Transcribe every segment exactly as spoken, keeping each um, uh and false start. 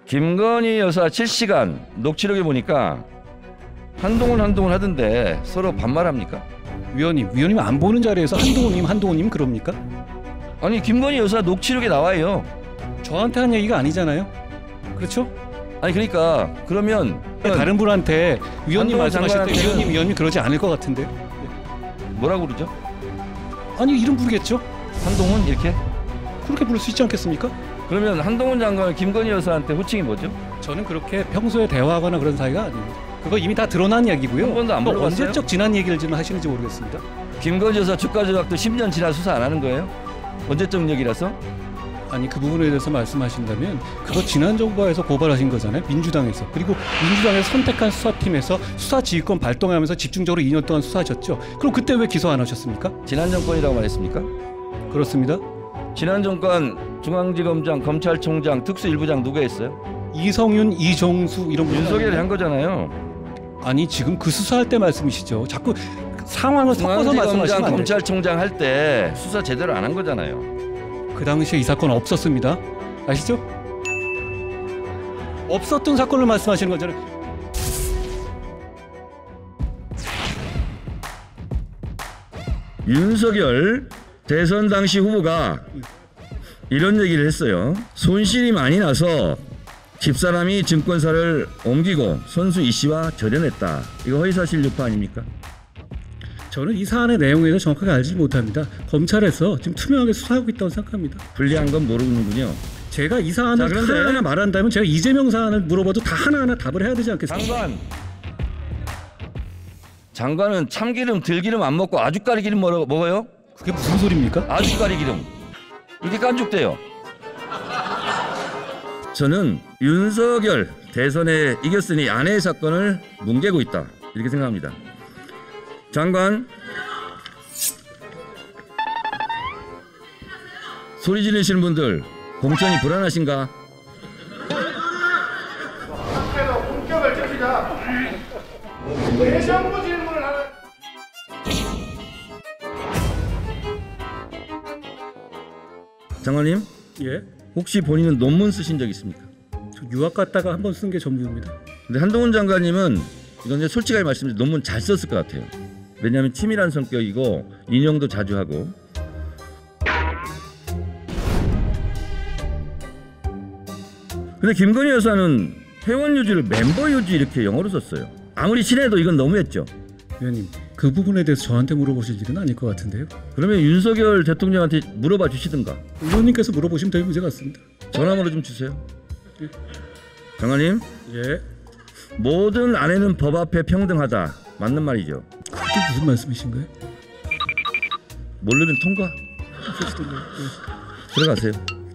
김건희 여사 실시간 녹취록에 보니까 한동훈 한동훈 하던데 서로 반말합니까? 위원님, 위원님 안 보는 자리에서 한동훈님 한동훈님 그럽니까? 아니 김건희 여사 녹취록에 나와요. 저한테 한 얘기가 아니잖아요. 그렇죠? 아니 그러니까 그러면 다른 분한테 위원님 말씀하실 때 장관한테는- 위원님 위원님 그러지 않을 것 같은데. 뭐라고 그러죠? 아니 이름 부르겠죠? 한동훈 이렇게? 그렇게 부를 수 있지 않겠습니까? 그러면 한동훈 장관은 김건희 여사한테 호칭이 뭐죠? 저는 그렇게 평소에 대화하거나 그런 사이가 아닙니다. 그거 이미 다 드러난 얘기고요. 한 번도 안 또 물어봤어요? 언제적 지난 얘기를 지금 하시는지 모르겠습니다. 김건희 여사 주가 조작도 십 년 지나 수사 안 하는 거예요? 언제적 얘기라서? 아니 그 부분에 대해서 말씀하신다면 그거 지난 정부에서 고발하신 거잖아요. 민주당에서. 그리고 민주당에서 선택한 수사팀에서 수사지휘권 발동하면서 집중적으로 이 년 동안 수사하셨죠. 그럼 그때 왜 기소 안 하셨습니까? 지난 정권이라고 말했습니까? 그렇습니다. 지난 정권 중앙지검장, 검찰총장, 특수일부장 누가 했어요? 이성윤, 이정수 이런 분들 윤석열이 한 거잖아요. 아니 지금 그 수사할 때 말씀이시죠. 자꾸 상황을 섞어서 중앙지검장, 말씀하시면 안 돼요. 검찰총장 할 때 수사 제대로 안 한 거잖아요. 그 당시에 이 사건 없었습니다. 아시죠? 없었던 사건을 말씀하시는 거잖아요. 윤석열 대선 당시 후보가 이런 얘기를 했어요. 손실이 많이 나서 집사람이 증권사를 옮기고 선수 이 씨와 절연했다. 이거 허위사실 유포 아닙니까? 저는 이 사안의 내용에 대해서 정확하게 알지 못합니다. 검찰에서 지금 투명하게 수사하고 있다고 생각합니다. 불리한 건 모르는군요. 제가 이 사안을 자, 그런데- 하나하나 말한다면 제가 이재명 사안을 물어봐도 다 하나하나 답을 해야 되지 않겠습니까? 장관. 장관은 참기름, 들기름 안 먹고 아주까리 기름 먹어- 먹어요? 그게 무슨 소리입니까? 아주까리 기름. 이렇게 깐죽대요. 저는 윤석열 대선에 이겼으니 아내의 사건을 뭉개고 있다. 이렇게 생각합니다. 장관, 소리 지르시는 분들 공천이 불안하신가? 상태로 본격을 지키자. 외정부 질문을 하는. 장관님, 예. 혹시 본인은 논문 쓰신 적 있습니까? 저 유학 갔다가 한 번 쓴 게 전부입니다. 근데 한동훈 장관님은 이건 이제 솔직하게 말씀드리면 논문 잘 썼을 것 같아요. 왜냐하면 치밀한 성격이고 인용도 자주 하고. 근데 김건희 여사는 회원 유지를 멤버 유지 이렇게 영어로 썼어요. 아무리 친해도 이건 너무했죠. 위원님, 그 부분에 대해서 저한테 물어보실 일은 아닐 것 같은데요. 그러면 윤석열 대통령한테 물어봐 주시든가. 의원님께서 물어보시면 될 문제 같습니다. 전화번호 좀 주세요. 장관님, 예. 모든 아내는 법 앞에 평등하다. 맞는 말이죠. 그게 무슨 말씀이신가요? 모르면 통과. 들어가세요.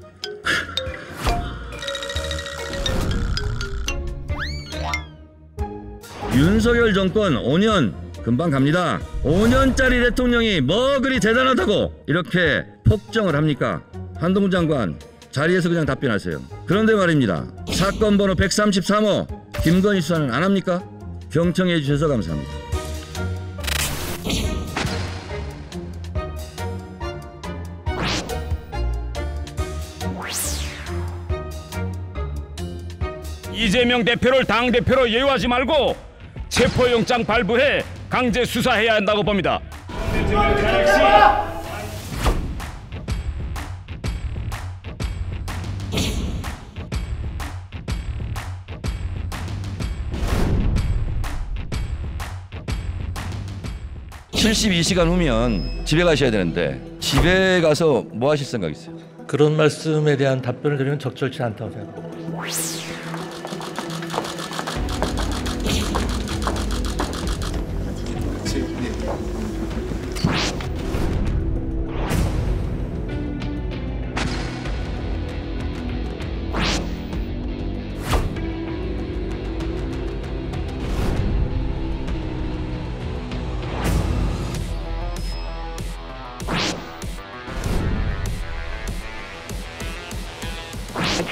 윤석열 정권 오 년 금방 갑니다. 오 년짜리 대통령이 뭐 그리 대단하다고 이렇게 폭정을 합니까? 한동훈 장관 자리에서 그냥 답변하세요. 그런데 말입니다. 사건 번호 백삼십삼 호 김건희 수사는 안 합니까? 경청해 주셔서 감사합니다. 이재명 대표를 당대표로 예우하지 말고 체포영장 발부해 강제 수사해야 한다고 봅니다. 칠십이 시간 후면 집에 가셔야 되는데 집에 가서 뭐 하실 생각 있어요? 그런 말씀에 대한 답변을 드리면 적절치 않다고 생각합니다.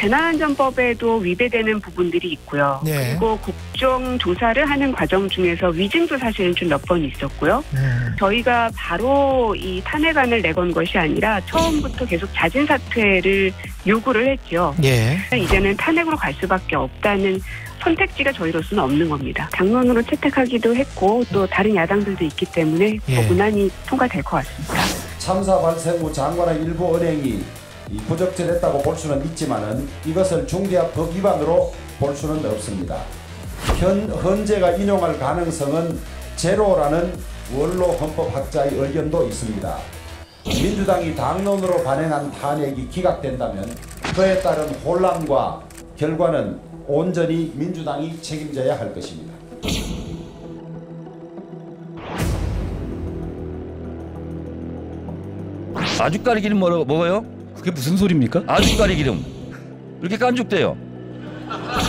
재난안전법에도 위배되는 부분들이 있고요. 네. 그리고 국정 조사를 하는 과정 중에서 위증도 사실은 좀 몇 번 있었고요. 음. 저희가 바로 이 탄핵안을 내건 것이 아니라 처음부터 계속 자진 사퇴를 요구를 했죠. 예. 이제는 탄핵으로 갈 수밖에 없다는 선택지가 저희로서는 없는 겁니다. 당론으로 채택하기도 했고 또 다른 야당들도 있기 때문에 예. 뭐 무난히 통과될 것 같습니다. 참사 발생 후 장관의 일부 언행이 부적절했다고 볼 수는 있지만은 이것을 중대한 법 위반으로 볼 수는 없습니다. 현 헌재가 인용할 가능성은 제로라는 원로 헌법학자의 의견도 있습니다. 민주당이 당론으로 발행한 탄핵이 기각된다면 그에 따른 혼란과 결과는 온전히 민주당이 책임져야 할 것입니다. 아주까리 기름 먹어, 먹어요? 그게 무슨 소리입니까? 아주까리 기름. 이렇게 깐죽대요.